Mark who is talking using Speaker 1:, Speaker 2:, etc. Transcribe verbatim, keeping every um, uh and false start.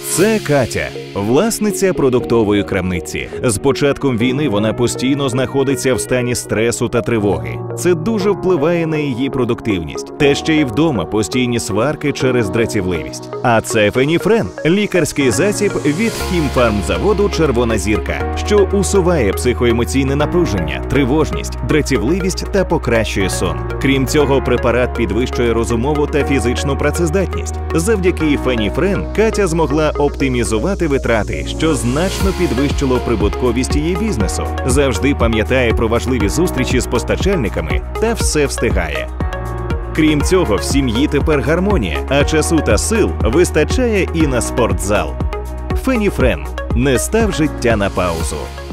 Speaker 1: Це Катя, власниця продуктової крамниці. З початком війни вона постійно знаходиться в стані стресу та тривоги. Це дуже впливає на її продуктивність. Та ще й вдома постійні сварки через дратівливість. А це Феніфрен – лікарський засіб від хімфармзаводу «Червона зірка», що усуває психоемоційне напруження, тривожність, дратівливість та покращує сон. Крім цього, препарат підвищує розумову та фізичну працездатність. Завдяки Феніфрен Катя змогла оптимізувати витрати, що значно підвищило прибутковість її бізнесу. Завжди пам'ятає про важливі зустрічі з постачальниками та все встигає. Крім цього, в сім'ї тепер гармонія, а часу та сил вистачає і на спортзал. Феніфрен. Не став життя на паузу.